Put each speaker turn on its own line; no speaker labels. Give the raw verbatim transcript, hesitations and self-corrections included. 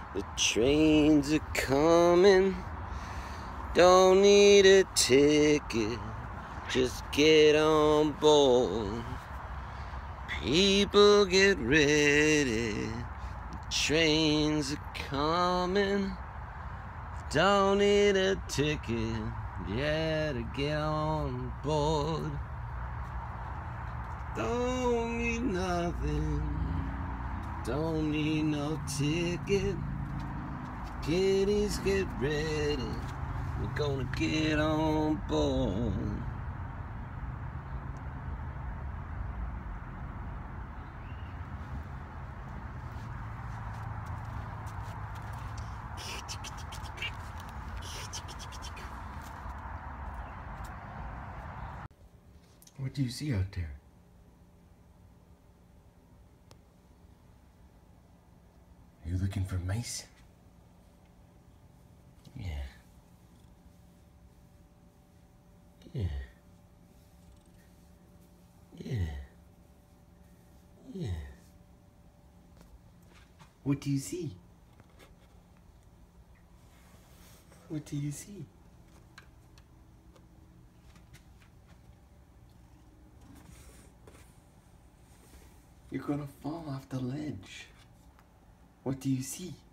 The trains are coming. Don't need a ticket. Just get on board. People get ready. The trains are coming. Don't need a ticket. Yeah, to get on board. Don't need nothing. Don't need no ticket. Kiddies, get ready. We're gonna get on board. What do you see out there? Are you looking for mice? Yeah. Yeah. Yeah. Yeah. What do you see? What do you see? You're gonna fall off the ledge. What do you see?